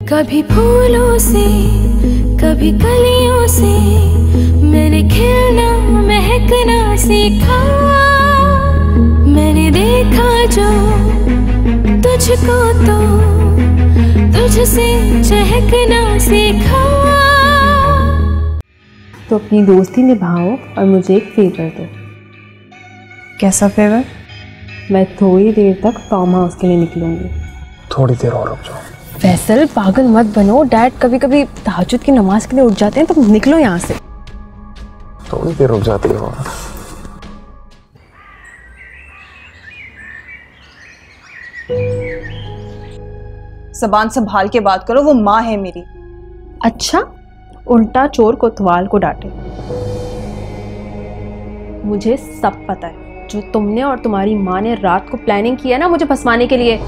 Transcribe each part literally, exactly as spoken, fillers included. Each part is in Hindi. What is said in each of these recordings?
कभी फूलों से कभी कलियों से मैंने खिलना महकना सीखा। मैंने देखा जो तुझको तो तुझसे चहकना सीखा। तो अपनी दोस्ती निभाओ और मुझे एक फेवर दो। कैसा फेवर? मैं थोड़ी देर तक फार्म हाउस के लिए निकलूंगी। थोड़ी देर और रुक जाओ। फैसल पागल मत बनो। डैड कभी कभी तहज्जुद की नमाज के लिए उठ जाते हैं, तो निकलो यहाँ से। थोड़ी देर रुक जाती हो। ज़बान संभाल के बात करो, वो माँ है मेरी। अच्छा, उल्टा चोर कोतवाल को डांटे। मुझे सब पता है जो तुमने और तुम्हारी माँ ने रात को प्लानिंग किया ना मुझे फंसवाने के लिए।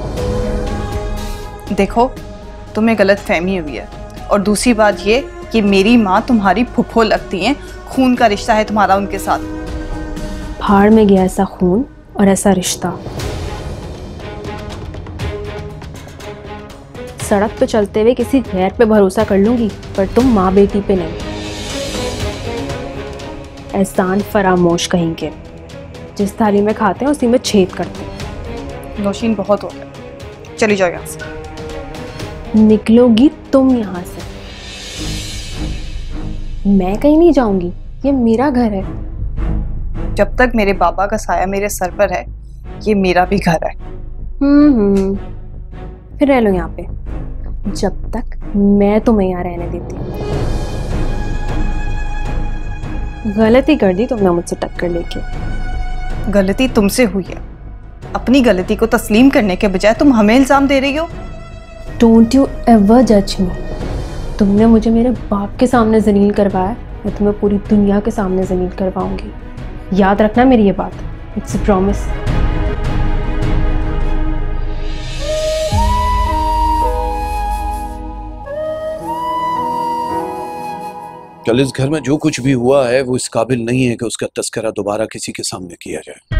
देखो, तुम्हें गलत फहमी हुई है, और दूसरी बात ये कि मेरी माँ तुम्हारी फुफ्फो लगती हैं, खून का रिश्ता है तुम्हारा उनके साथ। भाड़ में गया ऐसा खून और ऐसा रिश्ता। सड़क पे चलते हुए किसी गैर पे भरोसा कर लूंगी, पर तुम माँ बेटी पे नहीं। एहसान फरामोश कहेंगे, जिस थाली में खाते हैं उसी में छेद करते हैं। नौशीन बहुत हो गया, चली जाओ यहाँ से। निकलोगी तुम यहाँ से। मैं कहीं नहीं जाऊंगी, ये मेरा घर है। जब तक मेरे बाबा का साया मेरे सर पर है, ये मेरा भी घर है। हम्म हम्म फिर रह लो यहाँ पे, जब तक मैं तुम्हें यहाँ रहने देती हूँ। गलती कर दी तुमने मुझसे टक्कर लेके। गलती तुमसे हुई है। अपनी गलती को तस्लीम करने के बजाय तुम हमें इल्जाम दे रही हो। डोंट यू एवर जज मी। तुमने मुझे मेरे बाप के सामने जलील करवाया, मैं तुम्हें पूरी दुनिया के सामने जलील करवाऊंगी। याद रखना मेरी ये बात, इट्स अ प्रॉमिस। कल इस घर में जो कुछ भी हुआ है वो इस काबिल नहीं है कि उसका तस्करा दोबारा किसी के सामने किया जाए।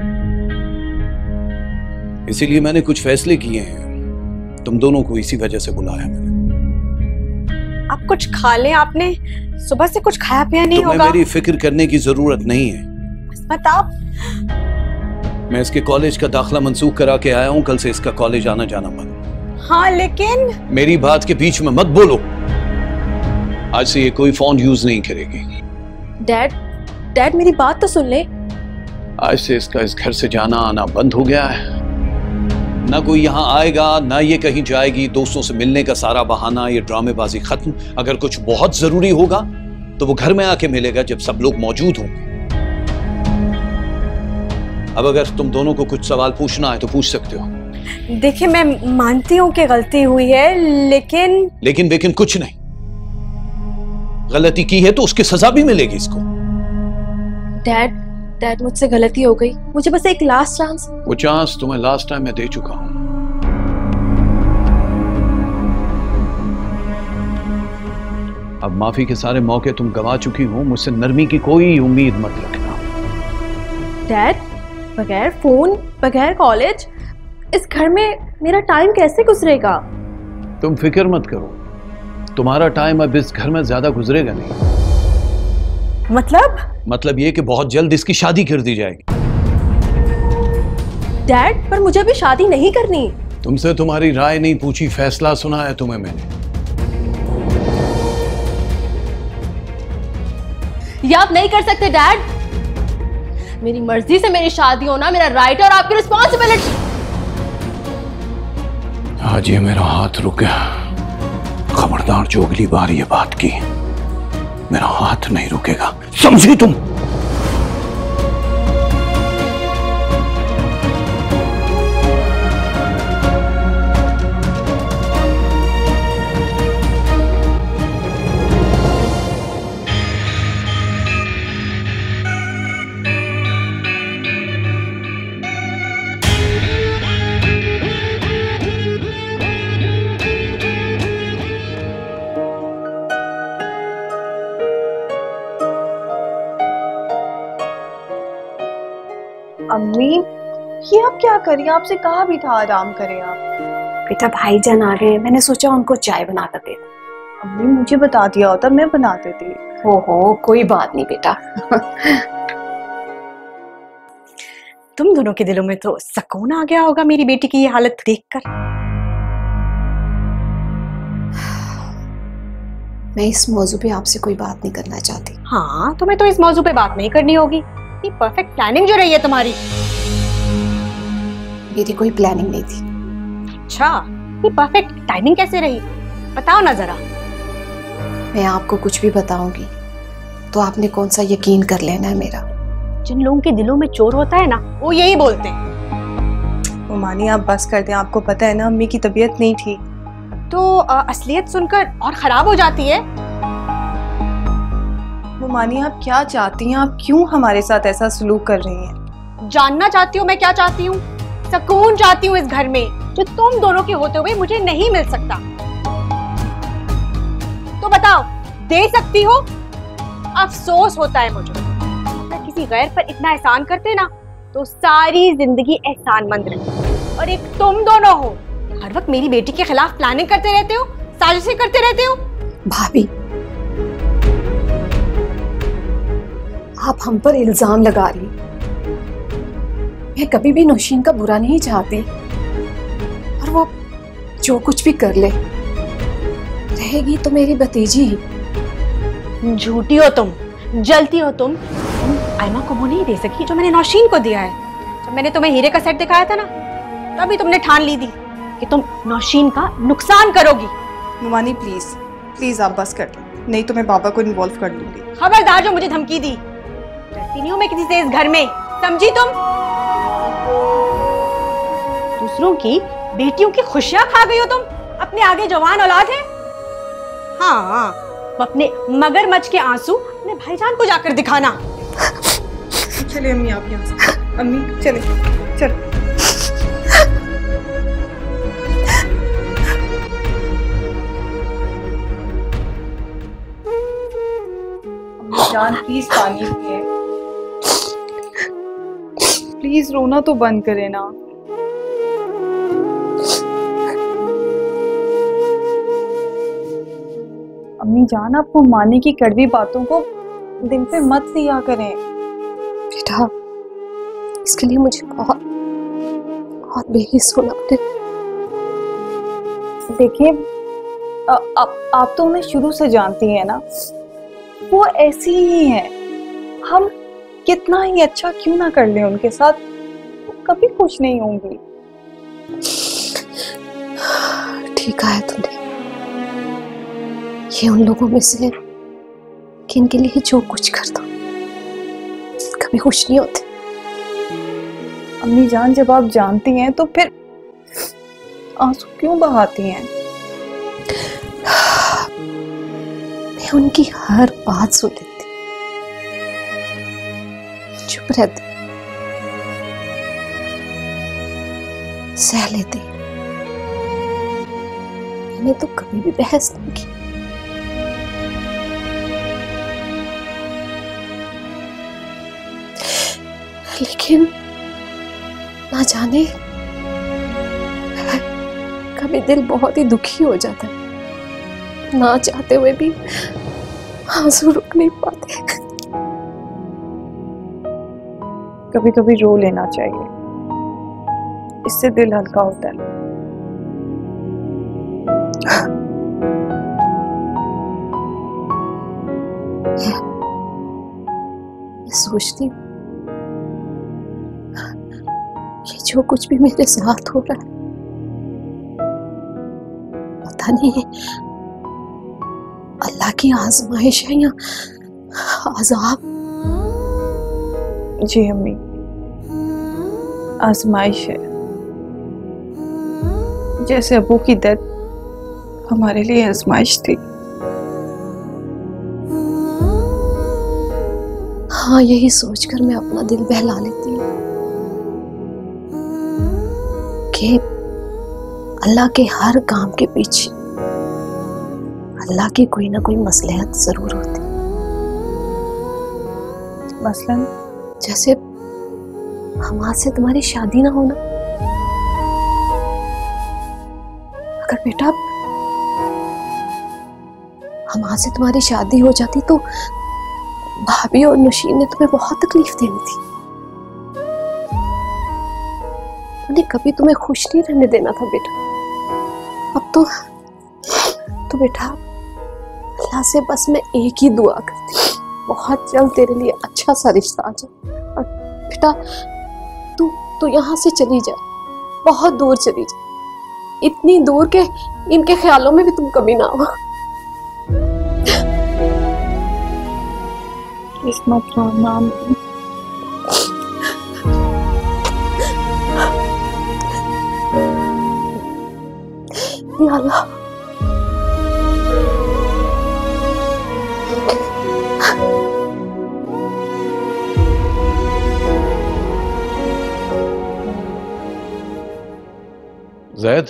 इसीलिए मैंने कुछ फैसले किए हैं। तुम दोनों को इसी वजह से बुलाया मैंने। आप कुछ खा लें, आपने सुबह से कुछ खाया पिया नहीं होगा। तुम्हें मेरी फिक्र करने की जरूरत नहीं है। मत आप। मैं इसके कॉलेज का दाखिला मंसूख करा के आया हूँ, कल से इसका कॉलेज आना जाना बंद। हाँ लेकिन मेरी बात के बीच में मत बोलो। आज से ये कोई फोन यूज नहीं करेगी। डैड, डैड मेरी बात तो सुन ले। आज से इसका इस घर से जाना आना बंद हो गया है। ना कोई यहाँ आएगा, ना ये कहीं जाएगी। दोस्तों से मिलने का सारा बहाना, ये ड्रामेबाजी खत्म। अगर कुछ बहुत जरूरी होगा तो वो घर में आके मिलेगा जब सब लोग मौजूद होंगे। अब अगर तुम दोनों को कुछ सवाल पूछना है तो पूछ सकते हो। देखिए, मैं मानती हूँ कि गलती हुई है, लेकिन लेकिन लेकिन कुछ नहीं। गलती की है तो उसकी सजा भी मिलेगी इसको। डैड, डैड मुझसे गलती हो गई, मुझे बस एक लास्ट चांस। वो चांस तुम्हें लास्ट टाइम मैं दे चुका हूं। अब माफी के सारे मौके तुम गवा चुकी हो, मुझसे नरमी की कोई उम्मीद मत रखना। डैड, बगैर फोन, बगैर कॉलेज, इस घर में मेरा टाइम कैसे गुजरेगा? तुम फिक्र मत करो, तुम्हारा टाइम अब इस घर में ज्यादा गुजरेगा नहीं। मतलब मतलब ये कि बहुत जल्द इसकी शादी कर दी जाएगी। डैड, पर मुझे अभी शादी नहीं करनी। तुमसे तुम्हारी राय नहीं पूछी, फैसला सुना है तुम्हें मैंने। ये आप नहीं कर सकते डैड। मेरी मर्जी से मेरी शादी होना मेरा राइट और आपकी रिस्पॉन्सिबिलिटी। आज ये मेरा हाथ रुक गया। खबरदार जो अगली बार ये बात की, मेरा हाथ नहीं रुकेगा, समझी तुम? अम्मी, ये आप क्या करिए? आपसे कहा भी था आराम करें आप। बेटा भाईजान आ गए, मैंने सोचा उनको चाय बना कर दे। अम्मी मुझे बता दिया होता, मैं बना देती। हो हो कोई बात नहीं बेटा। तुम दोनों के दिलों में तो सुकून आ गया होगा मेरी बेटी की ये हालत देखकर। मैं इस मौजू पे आपसे कोई बात नहीं करना चाहती। हाँ तुम्हें तो इस मौजू पे बात नहीं करनी होगी। ये परफेक्ट प्लानिंग जो रही है तुम्हारी। मेरी कोई प्लानिंग नहीं थी। अच्छा, ये परफेक्ट टाइमिंग कैसे रही, बताओ ना जरा। मैं आपको कुछ भी बताऊंगी तो आपने कौन सा यकीन कर लेना है मेरा। जिन लोगों के दिलों में चोर होता है ना, वो यही बोलते हैं। मुमानी आप बस कर दें, आपको पता है ना अम्मी की तबीयत नहीं ठीक। तो आ, असलियत सुनकर और खराब हो जाती है। मुमानी आप क्या चाहती हैं, आप क्यों हमारे साथ ऐसा सलूक कर रही हैं? जानना चाहती हूँ मैं क्या चाहती हूँ? सुकून चाहती हूँ इस घर में, जो तुम दोनों के होते हुए मुझे नहीं मिल सकता। तो बताओ, दे सकती हो? अफसोस होता है मुझे, अगर किसी गैर पर इतना एहसान करते ना तो सारी जिंदगी एहसानमंद रहती। और एक तुम दोनों हो, हर वक्त मेरी बेटी के खिलाफ प्लानिंग करते रहते हो, साजिशें करते रहते हो। भाभी, आप हम पर इल्जाम लगा रही। मैं कभी भी नौशीन का बुरा नहीं चाहती, और वो जो कुछ भी कर ले, रहेगी तो मेरी भतीजी ही। झूठी हो तुम, जलती हो तुम। तुम आयमा को वो नहीं दे सकी जो मैंने नौशीन को दिया है। जब मैंने तुम्हें हीरे का सेट दिखाया था ना, तभी तुमने ठान ली थी कि तुम नौशीन का नुकसान करोगी। मुमानी प्लीज प्लीज आप बस कर दें, नहीं तो मैं बाबा को इन्वॉल्व कर दूंगी। खबरदार जो मुझे धमकी दी। डरती नहीं हूं मैं किसी से इस घर में, समझी तुम? दूसरों की बेटियों की खुशियां खा गई हो तुम, अपने आगे जवान औलाद है। हाँ, वो अपने मगरमच्छ के आंसू अपने भाईजान को जाकर दिखाना। चलिए अम्मी आप यहाँ से, अम्मी चले चल। जान प्लीज पानी पिए, प्लीज रोना तो बंद करे ना। अम्मी जान आप मानी की कड़वी बातों को दिल पे मत लिया करें। बेटा, इसके लिए मुझे बहुत बहुत बेहिस होना पड़े। देखिए आप आप तो उन्हें शुरू से जानती हैं ना, वो ऐसी ही है। हम कितना ही अच्छा क्यों ना कर लें उनके साथ, वो कभी खुश नहीं होंगी। ठीक है तूने, ये उन लोगों में से कि इनके लिए जो कुछ कर दो कभी खुश नहीं होते। अम्मी जान जब आप जानती हैं तो फिर आंसू क्यों बहाती हैं? मैं उनकी हर बात सुन लेती, चुप रहती, सह लेती। मैंने तो कभी भी बहस नहीं की। लेकिन ना जाने कभी दिल बहुत ही दुखी हो जाता है, ना चाहते हुए भी आंसू रुक नहीं पाते। कभी कभी रो लेना चाहिए, इससे दिल हल्का होता है। मैं सोचती हूँ ये जो कुछ भी मेरे साथ हो रहा है, पता नहीं अल्लाह की आजमाइश है या अज़ाब। जी अम्मी, आजमाइश है। जैसे अबू की डेथ हमारे लिए आजमाइश थी। हाँ, यही सोचकर मैं अपना दिल बहला लेती हूँ कि अल्लाह के हर काम के पीछे अल्लाह की कोई ना कोई मसलहत जरूर होती। मसलन जैसे हमारे से तुम्हारी शादी ना होना, पर बेटा हम आज से तुम्हारी शादी हो जाती तो भाभी और नौशीन ने तुम्हें बहुत तकलीफ देनी थी। उन्हें कभी तुम्हें खुश नहीं रहने देना था बेटा। अब तो तो बेटा अल्लाह से बस मैं एक ही दुआ करती, बहुत जल्द तेरे लिए अच्छा सा रिश्ता आ जाए। और बेटा तू तू यहाँ से चली जा, बहुत दूर चली जा, इतनी दूर के इनके ख्यालों में भी तुम कभी ना हो। किस्मत का नाम या अल्लाह। जैद,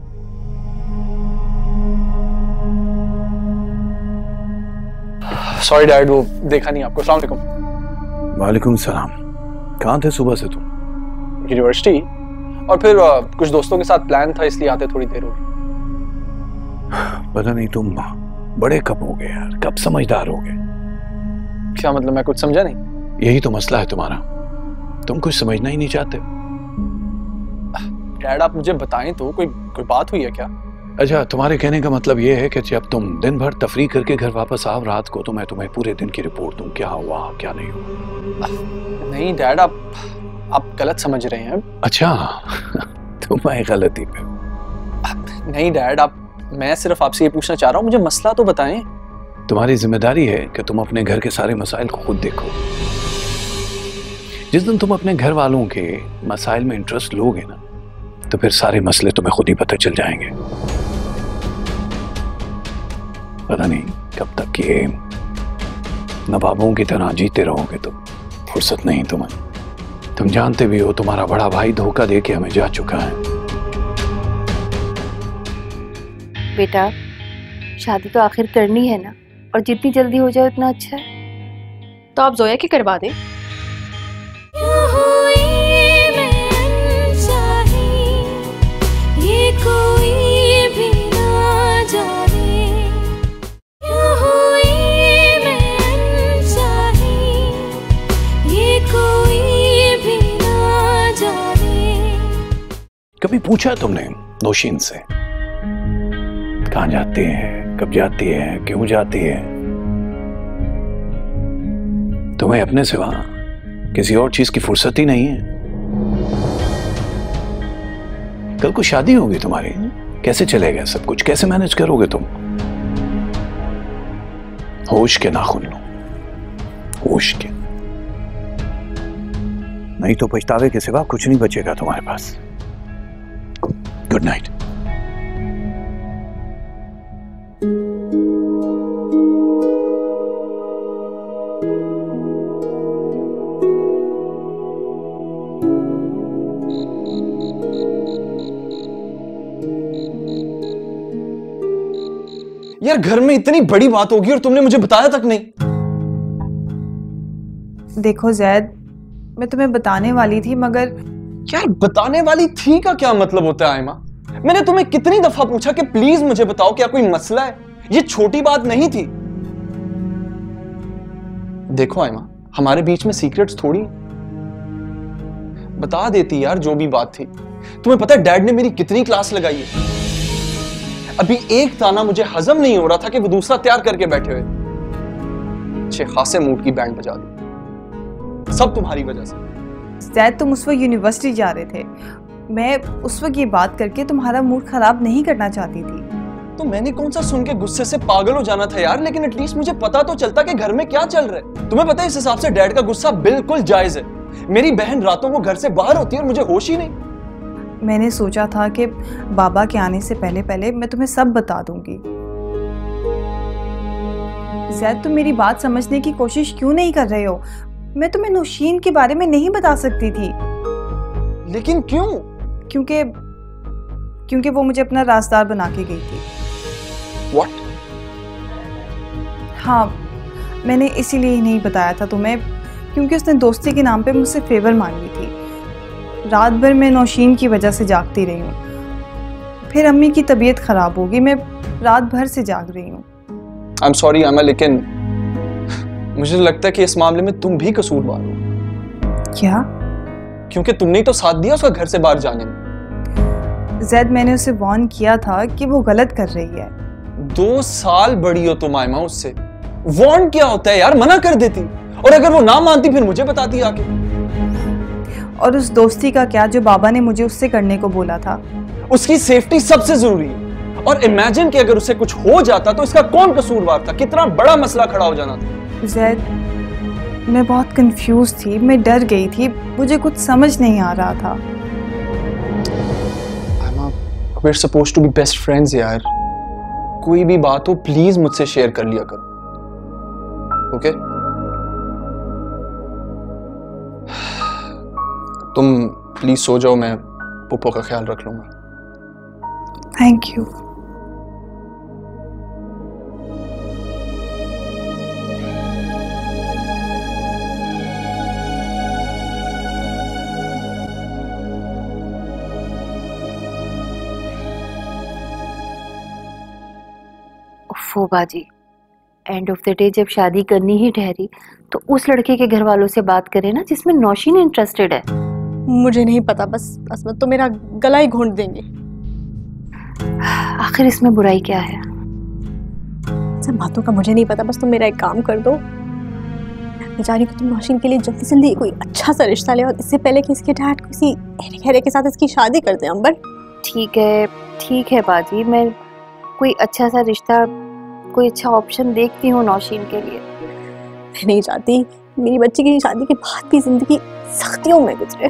सॉरी डैड, वो देखा नहीं आपको। अस्सलाम वालेकुम। वालेकुम सलाम। कहाँ थे सुबह से तुम? यूनिवर्सिटी, और फिर आ, कुछ दोस्तों के साथ प्लान था, इसलिए आते थोड़ी देर हो गई। पता नहीं तुम बड़े कब हो गए यार, कब समझदार हो गए? क्या मतलब? मैं कुछ समझा नहीं। यही तो मसला है तुम्हारा, तुम कुछ समझना ही नहीं चाहते। डैड आप मुझे बताएं तो, कोई कोई बात हुई है क्या? अच्छा, तुम्हारे कहने का मतलब ये है कि जब तुम दिन भर तफरी करके घर वापस आओ रात को, तो मैं तुम्हें पूरे दिन की रिपोर्ट दूं, क्या हुआ क्या नहीं हुआ। नहीं डैड, आप आप गलत समझ रहे हैं। अच्छा तुम्हारी गलती पे। नहीं डैड, आप मैं सिर्फ आपसे ये पूछना चाह रहा हूँ, मुझे मसला तो बताएं। तुम्हारी जिम्मेदारी है कि तुम अपने घर के सारे मसाइल को खुद देखो। जिस दिन तुम अपने घर वालों के मसाइल में इंटरेस्ट लोगे ना, तो फिर सारे मसले तुम्हें खुद ही पता चल जाएंगे। पता नहीं कब तक ये नवाबों की तरह जीते रहोगे, तो फुर्सत नहीं तुम्हें। तुम जानते भी हो तुम्हारा बड़ा भाई धोखा दे के हमें जा चुका है। बेटा शादी तो आखिर करनी है ना, और जितनी जल्दी हो जाए उतना अच्छा है। तो आप जोया की करवा दें। ये कोई भी ना जाने, क्यों हुई मैं अनचाही, ये कोई भी ना जाने। कभी पूछा तुमने नौशीन से कहाँ जाती है, कब जाती है, क्यों जाती है? तुम्हें अपने सिवा किसी और चीज की फुर्सत ही नहीं है। कल को शादी होगी तुम्हारी, कैसे चलेगा सब कुछ, कैसे मैनेज करोगे तुम? होश के नाखून लो, होश के, नहीं तो पछतावे के सिवा कुछ नहीं बचेगा तुम्हारे पास। Good night. यार घर में इतनी बड़ी बात होगी और तुमने मुझे बताया तक नहीं। देखो जैद, मैं तुम्हें बताने वाली थी, मगर यार बताने वाली थी का क्या मतलब होता है आयमा? मैंने तुम्हें कितनी दफा पूछा कि प्लीज मुझे बताओ, क्या कोई मसला है? ये छोटी बात नहीं थी। देखो आयमा, हमारे बीच में सीक्रेट्स थोड़ी, बता देती यार जो भी बात थी। तुम्हें पता है डैड ने मेरी कितनी क्लास लगाई है? अभी एक ताना मुझे हजम नहीं हो रहा था कि वो दूसरा तैयार करके बैठे हुए। अच्छे खासे मूड की बैंड बजा दी, सब तुम्हारी वजह से। जैद तुम उस वक्त यूनिवर्सिटी जा रहे थे, मैं उस वक्त ये बात करके तुम्हारा मूड खराब नहीं करना चाहती थी। तो मैंने कौन सा सुन के गुस्से से पागल हो जाना था यार, लेकिन एटलीस्ट मुझे पता तो चलता कि घर में क्या चल रहा है। तुम्हें पता है इस हिसाब से डैड का गुस्सा बिल्कुल जायज है। मेरी बहन रातों को घर से बाहर होती है और मुझे होश ही नहीं। मैंने सोचा था कि बाबा के आने से पहले पहले मैं तुम्हें सब बता दूंगी। जैद तुम मेरी बात समझने की कोशिश क्यों नहीं कर रहे हो? मैं तुम्हें नौशीन के बारे में नहीं बता सकती थी। लेकिन क्यों? क्योंकि क्योंकि वो मुझे अपना राजदार बना के गई थी। What? हाँ, मैंने इसीलिए ही नहीं बताया था तुम्हें, क्योंकि उसने दोस्ती के नाम पे मुझसे फेवर मांगी थी। रात भर मैं नौशीन की वजह से जागती रही हूँ। फिर अम्मी की तबीयत खराब होगी। मैं रात भर से जाग रही हूँ। आई एम सॉरी आमा, लेकिन मुझे लगता है कि इस मामले में तुम भी कसूरवार हो। क्या? क्योंकि तुमने ही तो साथ दिया उसका घर से बाहर जाने में। जैद, मैंने उसे वार्न किया था कि वो गलत कर रही है। दो साल बड़ी हो तुम आयमा उससे। वार्न क्या होता है यार, मना कर देती, और अगर वो ना मानती फिर मुझे बताती आके। और उस दोस्ती का क्या जो बाबा ने मुझे उससे करने को बोला था? उसकी सेफ्टी सबसे जरूरी है। और इमेजिन कि अगर उसे कुछ हो जाता तो इसका कौन कसूरवार था? कितना बड़ा मसला खड़ा हो जाना था। जैद, मैं बहुत कंफ्यूज थी, मैं डर गई थी, मुझे कुछ समझ नहीं आ रहा था। We're supposed to be best friends यार। कोई भी बात हो प्लीज मुझसे शेयर कर लिया करो, ओके? तुम प्लीज सो जाओ, मैं पुप्पो का ख्याल रख लूंगा। Thank you. उफ़ो बाजी, एंड ऑफ द डे जब शादी करनी ही ठहरी तो उस लड़के के घर वालों से बात करें ना जिसमें नौशीन इंटरेस्टेड है। मुझे नहीं पता, बस असमत तो मेरा गला ही घोंट देंगे। आखिर इसमें बुराई क्या है? सब बातों का मुझे नहीं पता, बस तुम मेरा एक काम कर दो। मैं चाह रही हूँ तुम नौशीन के लिए जल्दी जल्दी कोई अच्छा सा रिश्ता ले, और इससे पहले कि इसके डैड किसी अहरे खैरे के साथ इसकी शादी कर दें। अंबर, ठीक है ठीक है बाजी, मैं कोई अच्छा सा रिश्ता, कोई अच्छा ऑप्शन देखती हूँ नौशीन के लिए। मैं नहीं चाहती मेरी बच्ची की शादी के बाद की जिंदगी सख्तियों में गुजरे।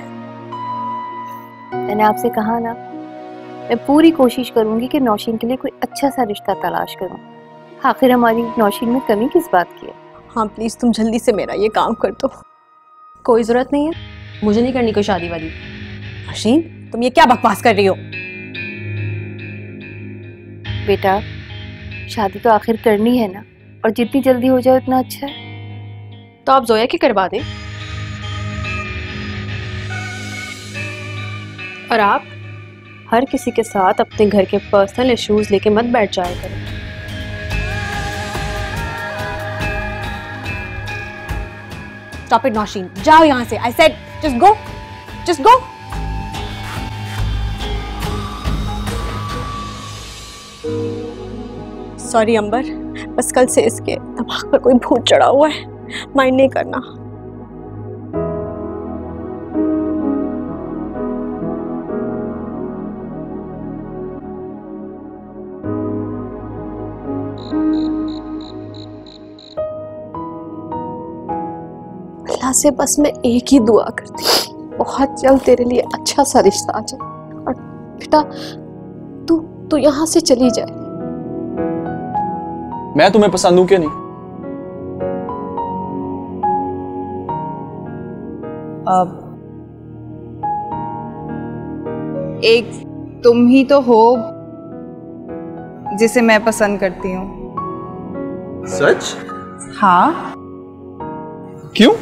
मैंने आपसे कहा ना, मैं पूरी कोशिश करूंगी कि नौशीन के लिए कोई अच्छा सा रिश्ता तलाश करूं। आखिर हमारी नौशीन में कमी किस बात की है? हाँ प्लीज तुम जल्दी से मेरा ये काम कर दो। कोई ज़रूरत नहीं है, मुझे नहीं करनी कोई शादी वादी। नौशीन, तुम ये क्या बकवास कर रही हो? बेटा, शादी तो आखिर करनी है ना, और जितनी जल्दी हो जाए उतना अच्छा है। तो आप जोया की करवा दें। और आप हर किसी के साथ अपने घर के पर्सनल इश्यूज लेके मत बैठ जाया करें। स्टॉप इट नौशीन, जाओ यहाँ से। I said just go, just go. Sorry Ambar, बस कल से इसके दिमाग पर कोई भूत चढ़ा हुआ है, माइंड नहीं करना। अल्लाह से बस मैं एक ही दुआ करती हूँ, बहुत जल्द तेरे लिए अच्छा सा रिश्ता आ जाए, और बेटा तू तू यहाँ से चली जाए। मैं तुम्हें पसंद हूं क्या नहीं? अब एक तुम ही तो हो जिसे मैं पसंद करती हूँ। सच? हाँ। क्यों?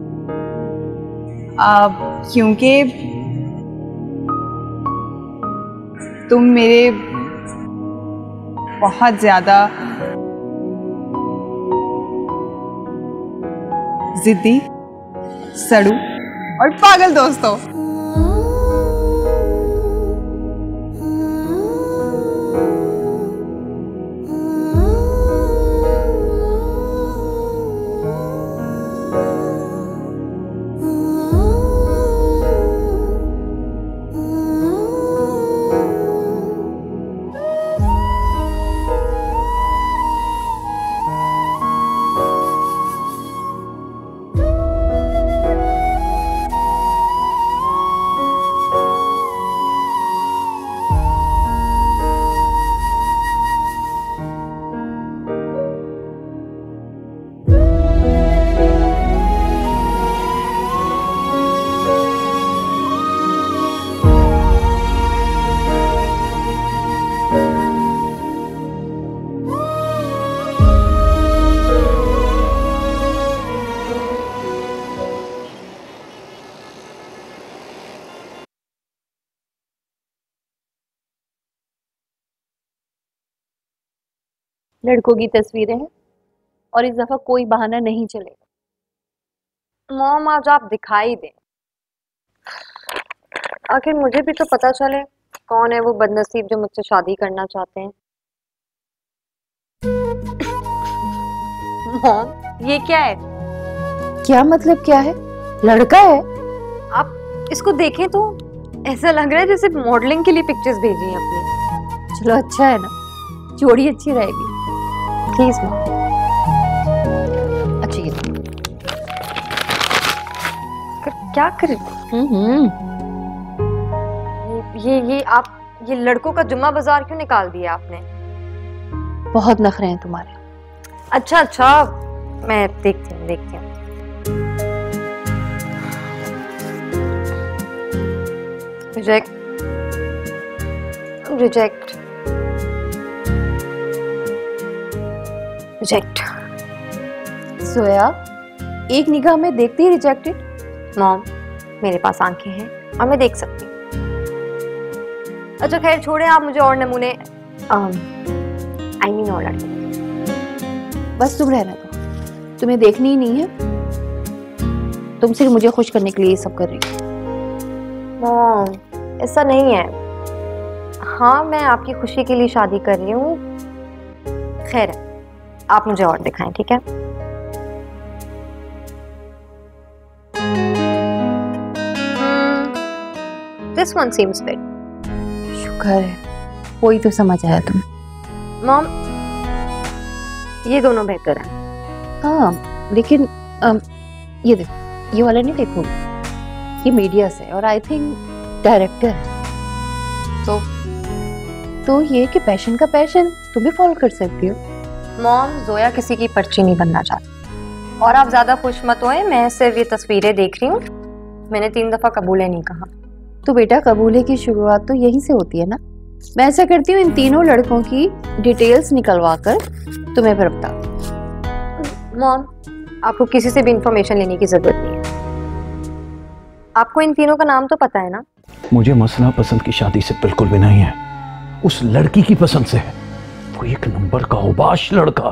अब क्योंकि तुम मेरे बहुत ज्यादा जिद्दी, सड़ू और पागल दोस्त हो। लड़कों की तस्वीरें हैं और इस दफा कोई बहाना नहीं चलेगा। मॉम आज आप दिखाई दें, आखिर मुझे भी तो पता चले कौन है वो बदनसीब जो मुझसे शादी करना चाहते हैं। मॉम ये क्या है? क्या मतलब क्या है? लड़का है? आप इसको देखें तो ऐसा लग रहा है जैसे मॉडलिंग के लिए पिक्चर्स भेजी हैं अपनी। चलो अच्छा है ना, जोड़ी अच्छी रहेगी। Please mom. अच्छा ये क्या कर हम्म ये ये आप ये लड़कों का जुम्मा बाजार क्यों निकाल दिया आपने? बहुत नखरे हैं तुम्हारे। अच्छा अच्छा मैं देखती हूँ देखती हूँ। Reject reject reject. सोया एक निगाह में देखते ही रिजेक्टेड? मॉम मेरे पास आंखें हैं और मैं देख सकती हूँ। अच्छा खैर छोड़े, आप मुझे और नमूने आई मीन और लड़के। बस तुम रहना दो, तुम्हें देखनी ही नहीं है। तुम सिर्फ मुझे खुश करने के लिए ये सब कर रही हो। मॉम ऐसा नहीं है। हाँ मैं आपकी खुशी के लिए शादी कर रही हूँ। खैर आप मुझे और दिखाएं, ठीक है? This one seems fit. शुक्र है कोई तो समझ आया तुम। मॉम ये दोनों बेहतर हैं। हाँ लेकिन अम, ये देखो ये वाला नहीं देखो, ये मीडिया से और आई थिंक डायरेक्टर है। तो तो ये कि पैशन का पैशन तुम भी फॉलो कर सकती हो। मॉम जोया किसी की पर्ची नहीं बनना चाहती और आप ज्यादा खुश मत होए, मैं सिर्फ ये तस्वीरें देख रही हूँ। मैंने तीन दफा कबूल है नहीं कहा। तो बेटा कबूले की शुरुआत तो यहीं से होती है ना। मैं ऐसा करती हूँ इन तीनों लड़कों की डिटेल्स निकलवा कर तुम्हें फिर बता। मॉम आपको किसी से भी इंफॉर्मेशन लेने की जरूरत नहीं है। आपको इन तीनों का नाम तो पता है ना? मुझे मसला पसंद की शादी से बिल्कुल भी नहीं है, उस लड़की की पसंद से है। वो एक नंबर का औबाश लड़का।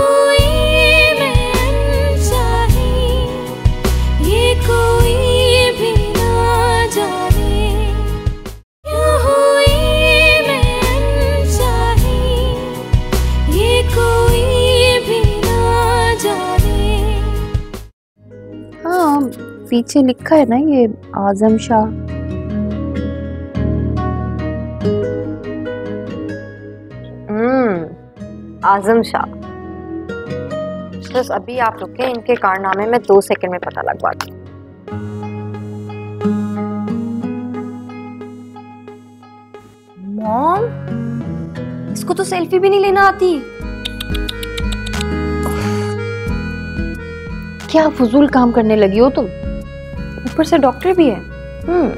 ये कोई भी ना जाने, क्यों हुई मैं अनचाही, ये कोई भी ना जाने। हाँ पीछे लिखा है ना ये आजम शाह। हम्म आजम शाह। बस अभी आप रुके, इनके कारनामे में दो सेकंड में पता लगवा दूं। मॉम इसको तो सेल्फी भी नहीं लेना आती। क्या फजूल काम करने लगी हो तुम? ऊपर से डॉक्टर भी है। हम्म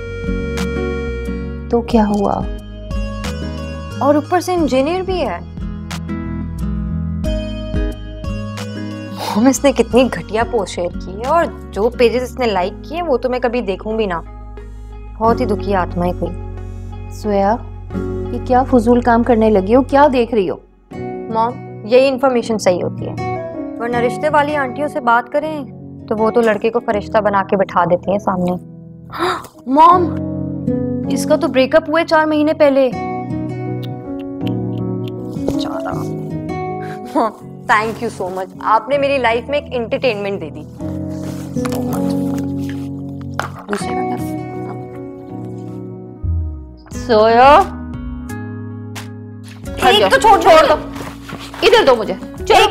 तो क्या हुआ? और ऊपर से इंजीनियर भी है। मॉम इसने कितनी घटिया पोस्ट शेयर की है और जो पेजेस इसने लाइक किए वो तो मैं कभी देखूं भी ना। बहुत ही दुखी आत्मा है कोई। सोया ये क्या फजूल काम करने लगी हो? क्या देख रही हो? मॉम यही इन्फॉर्मेशन सही होती है, वरना रिश्ते वाली आंटियों से बात करें तो वो तो लड़के को फरिश्ता बना के बिठा देती हैं सामने। मॉम इसका तो ब्रेकअप हुए चार महीने पहले। थैंक यू सो मच, आपने मेरी लाइफ में एक एंटरटेनमेंट दे दी। सोया एक तो छोड़ छोड़ दो, इधर दो मुझे। चलो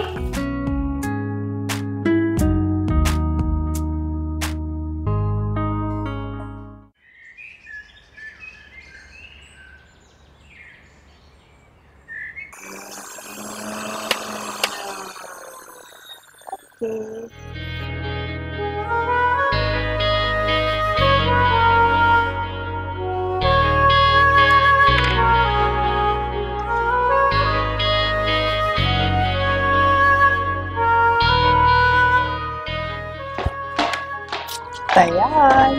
तैयार।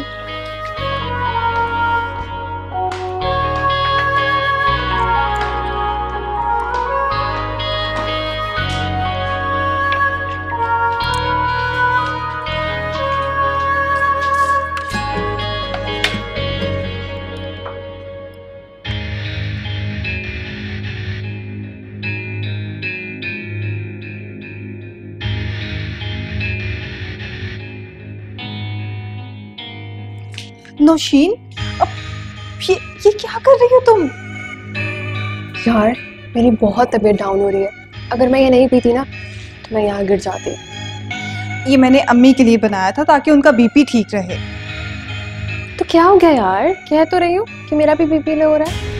नौशीन, अब ये ये क्या कर रही हो तुम? यार मेरी बहुत तबीयत डाउन हो रही है, अगर मैं ये नहीं पीती ना तो मैं यहाँ गिर जाती। ये मैंने अम्मी के लिए बनाया था ताकि उनका बीपी ठीक रहे। तो क्या हो गया यार, कह तो रही हूँ कि मेरा भी बीपी लो हो रहा है।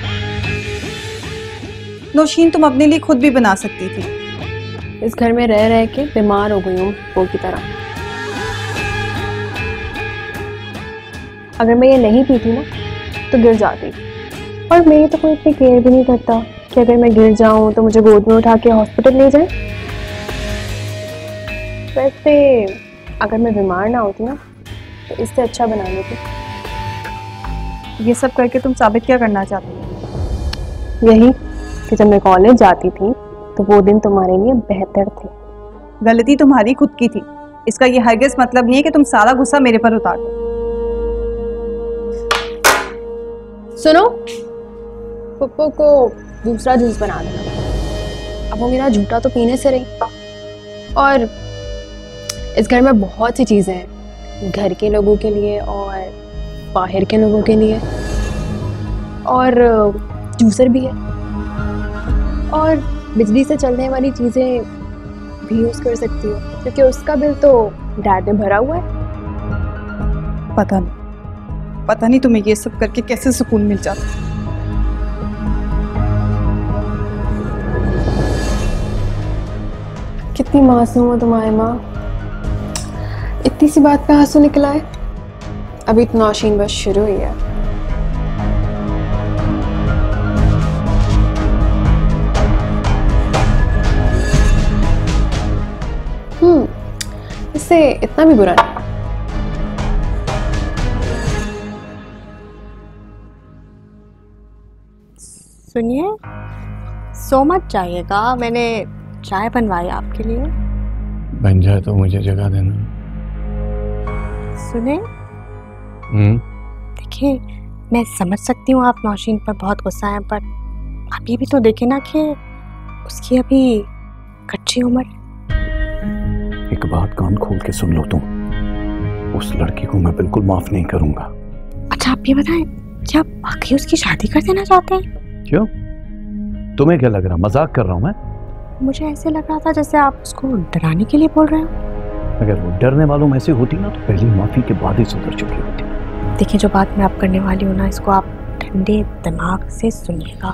नौशीन तुम अपने लिए खुद भी बना सकती थी। इस घर में रह रह के बीमार हो गई हूँ वो की तरह। अगर मैं ये नहीं पीती ना तो गिर जाती, और मेरी तो कोई इतनी केयर भी नहीं करता कि अगर मैं गिर जाऊँ तो मुझे गोद में उठा के हॉस्पिटल ले जाए। वैसे अगर मैं बीमार ना होती ना तो इससे अच्छा बना लेती। ये सब करके तुम साबित क्या करना चाहती हो? यही कि जब मैं कॉलेज जाती थी तो वो दिन तुम्हारे लिए बेहतर थे। गलती तुम्हारी खुद की थी, इसका ये हरगिज मतलब नहीं है कि तुम सारा गुस्सा मेरे पर उतार दो। सुनो, पप्पू को दूसरा जूस बना देना। अब वो मेरा झूठा तो पीने से रही, और इस घर में बहुत सी चीज़ें हैं, घर के लोगों के लिए और बाहर के लोगों के लिए, और जूसर भी है, और बिजली से चलने वाली चीज़ें भी यूज़ कर सकती हो क्योंकि उसका बिल तो डैड ने भरा हुआ है। पता नहीं पता नहीं तुम्हें ये सब करके कैसे सुकून मिल जाता। कितनी मासूम हो तुम्हारी माँ, इतनी सी बात पे आंसू निकला है। अभी तो नौशीन बस शुरू हुई है। हम्म इससे इतना भी बुरा नहीं। सुनिए, सो मत जाइएगा, मैंने चाय बनवाई आपके लिए। बन जाए तो मुझे जगह देना। सुने, हम्म देखिए मैं समझ सकती हूँ आप नौशीन पर बहुत गुस्सा है, पर आप ये भी तो देखें ना कि उसकी अभी कच्ची उम्र है। एक बात कान खोल के सुन लो तुम, उस लड़की को मैं बिल्कुल माफ नहीं करूंगा। अच्छा आप ये बताएं, क्या आप वाकई उसकी शादी कर देना चाहते हैं? क्यों, तुम्हें क्या लग रहा, मजाक कर रहा हूं मैं? मुझे ऐसे लग रहा था जैसे आप उसको डराने के लिए बोल रहे हो। अगर वो डरने वालों में से होती ना तो पहली माफी के बाद ही सुधर चुकी होती। देखिए जो बात मैं आप करने वाली हूँ ना, इसको आप ठंडे दिमाग से सुनिएगा।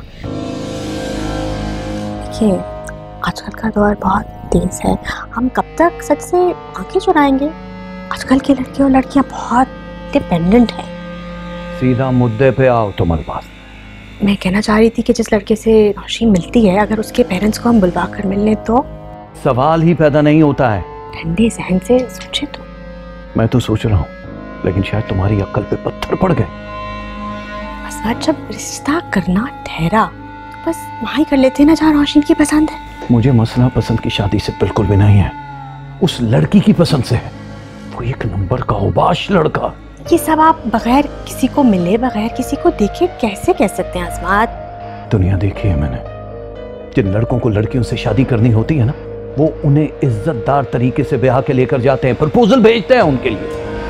देखिए आजकल का दौर बहुत तेज है, हम कब तक सच से आंखें चुराएंगे? आजकल के लड़के और लड़कियां बहुत डिपेंडेंट हैं। सीधा मुद्दे पे आओ तुम्हारे पास। मैं कहना चाह रही थी कि जिस लड़के से नौशीन मिलती है, अगर उसके पेरेंट्स को हम बुलवा कर मिलने तो सवाल ही पैदा नहीं होता है। ठंडे जहन से सोचे तो। मैं तो सोच रहा हूँ, लेकिन शायद तुम्हारी अक्ल पे पत्थर पड़ गए। बस बात जब रिश्ता करना ठहरा तो बस वहाँ ही कर लेते ना जहाँ नौशीन की पसंद है। मुझे मसला पसंद की शादी से बिल्कुल भी नहीं है, उस लड़की की पसंद से है। वो एक नंबर का उबाश लड़का। ये सब आप बगैर किसी को मिले, बगैर किसी को देखे कैसे कह सकते हैं आसमात? दुनिया देखी है मैंने, जिन लड़कों को लड़कियों से शादी करनी होती है ना, वो उन्हें इज्जतदार तरीके से ब्याह के लेकर जाते हैं, प्रपोजल भेजते हैं उनके लिए।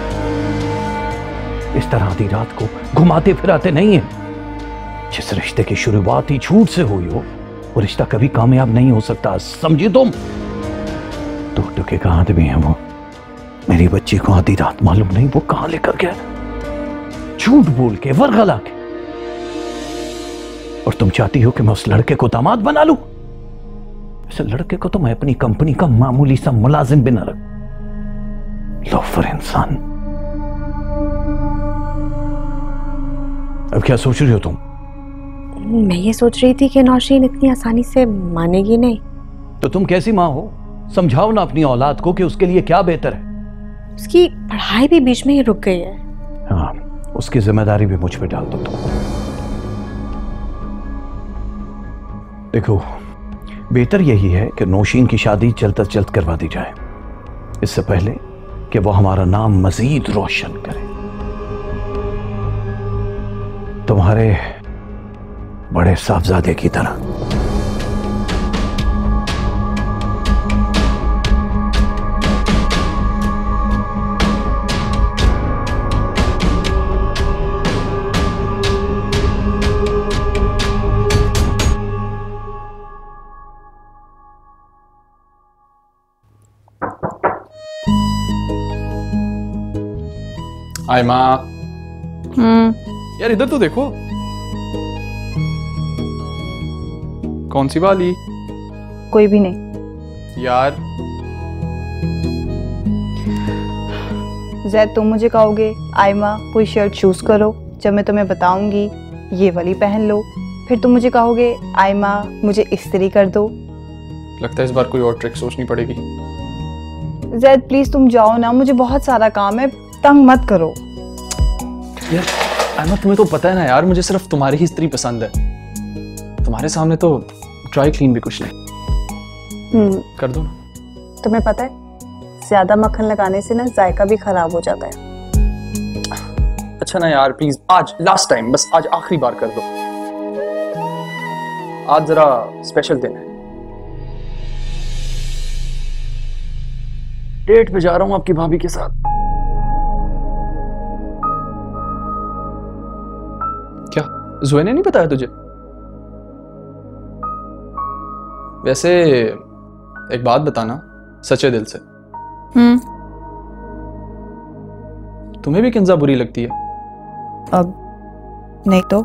इस तरह आधी रात को घुमाते फिराते नहीं है। जिस रिश्ते की शुरुआत ही झूठ से हुई हो, वो रिश्ता कभी कामयाब नहीं हो सकता, समझी तुम? दो टुके का आदमी है वो। मेरी बच्ची को आधी रात मालूम नहीं वो कहां लेकर गया, झूठ बोल के, वर्गला के। और तुम चाहती हो कि मैं उस लड़के को दामाद बना लूं? ऐसे लड़के को तो मैं अपनी कंपनी का मामूली सा मुलाजिम भी न रख। लोफर इंसान। अब क्या सोच रही हो तुम? मैं ये सोच रही थी कि नौशीन इतनी आसानी से मानेगी नहीं। तो तुम कैसी माँ हो? समझाओ ना अपनी औलाद को कि उसके लिए क्या बेहतर है। उसकी पढ़ाई भी बीच में ही रुक गई है। हाँ, उसकी जिम्मेदारी भी मुझ पे डाल दो तुम। देखो, बेहतर यही है कि नौशीन की शादी जल्द अज जल्द करवा दी जाए, इससे पहले कि वो हमारा नाम मजीद रोशन करे। तुम्हारे बड़े साहबजादे की तरह। आयमा, हम्म यार इधर तो देखो। कौन सी वाली? कोई भी नहीं। यार जैद तुम मुझे कहोगे आयमा कोई शर्ट चूज करो, जब मैं तुम्हें बताऊंगी ये वाली पहन लो, फिर तुम मुझे कहोगे आयमा मुझे इस्त्री कर दो। लगता है इस बार कोई और ट्रिक सोचनी पड़ेगी। जैद प्लीज तुम जाओ ना, मुझे बहुत सारा काम है, तंग मत करो। यार आयमा तुम्हें तो पता है ना यार, मुझे सिर्फ तुम्हारी ही इस्त्री पसंद है। तुम्हारे सामने तो ड्राई क्लीन भी कुछ नहीं। हम्म कर दो ना। तुम्हें पता है ज्यादा मक्खन लगाने से ना जायका भी खराब हो जाता है। अच्छा ना यार प्लीज, आज लास्ट टाइम, बस आज आखिरी बार कर दो। आज जरा स्पेशल दिन है, डेट पे जा रहा हूं आपकी भाभी के साथ। क्या ज़ोया ने नहीं बताया तुझे? वैसे एक बात बताना सच्चे दिल से, हम्म तुम्हें भी किंजा बुरी लगती है? अब नहीं तो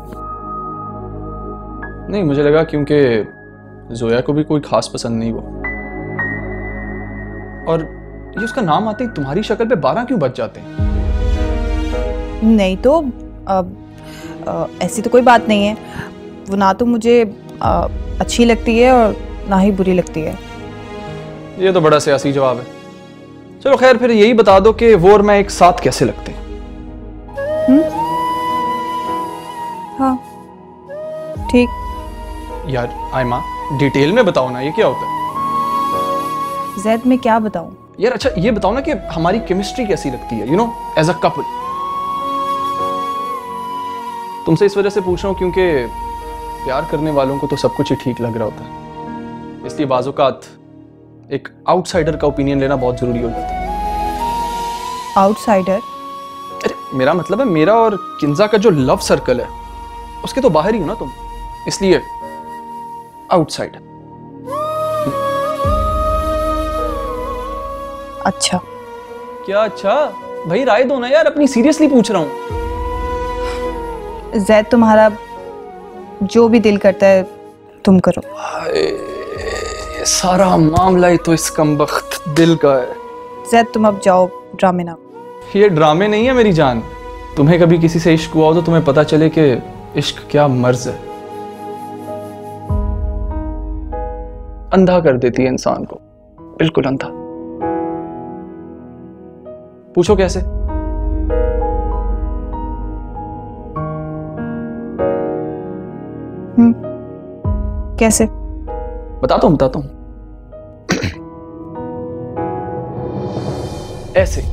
नहीं, मुझे लगा क्योंकि ज़ोया को भी कोई खास पसंद नहीं वो, और ये उसका नाम आते ही तुम्हारी शक्ल पे बारह क्यों बच जाते हैं? नहीं तो अब आ, ऐसी तो कोई बात नहीं है, वो ना तो मुझे आ, अच्छी लगती है और ना ही बुरी लगती है। ये तो बड़ा सियासी जवाब है। चलो खैर, फिर यही बता दो कि वो और मैं एक साथ कैसे लगते हैं। हाँ ठीक। यार आयमा डिटेल में बताओ ना, ये क्या होता है? जैद मैं क्या बताऊं? यार अच्छा ये बताओ ना कि हमारी केमिस्ट्री कैसी लगती है, you know as a couple. तुमसे इस वजह से पूछ रहा हूं क्योंकि प्यार करने वालों को तो सब कुछ ही ठीक लग रहा होता है, इसलिए बाज़-औक़ात एक आउटसाइडर का ओपिनियन लेना बहुत जरूरी हो जाता है। आउटसाइडर? अरे मेरा मतलब है मेरा और किंजा का जो लव सर्कल है उसके तो बाहर ही हो ना तुम, इसलिए आउटसाइडर। अच्छा। क्या अच्छा भाई, राय दो ना यार, अपनी सीरियसली पूछ रहा हूँ। जैद तुम्हारा जो भी दिल करता है तुम करो। ये सारा मामला ही तो इस कमबख्त दिल का है। जैद तुम अब जाओ, ड्रामे ना। ये ड्रामे नहीं है मेरी जान। तुम्हें कभी किसी से इश्क हुआ हो तो तुम्हें पता चले कि इश्क क्या मर्ज है, अंधा कर देती है इंसान को, बिल्कुल अंधा। पूछो कैसे? हम्म कैसे? बताता हूं बताता हूं ऐसे।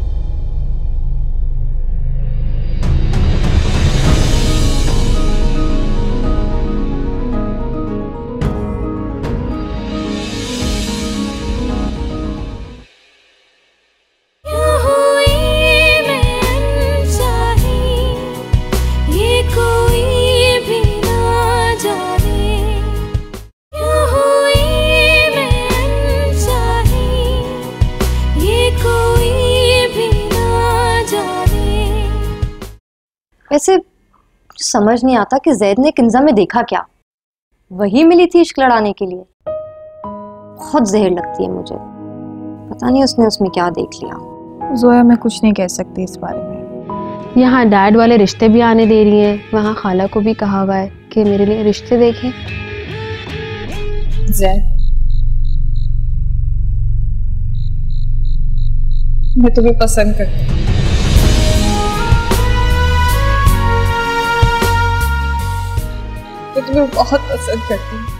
वैसे समझ नहीं आता कि जैद ने किंजा में देखा क्या, वही मिली थी इश्क लड़ाने के लिए। बहुत जहर लगती है मुझे, पता नहीं उसने उसमें क्या देख लिया। ज़ोया मैं कुछ नहीं कह सकती इस बारे में। यहाँ डैड वाले रिश्ते भी आने दे रही हैं, वहाँ खाला को भी कहा हुआ है कि मेरे लिए रिश्ते देखें। जैद मैं तुम्हें पसंद करती हूँ। मैं तुम्हें बहुत पसंद करती हूँ।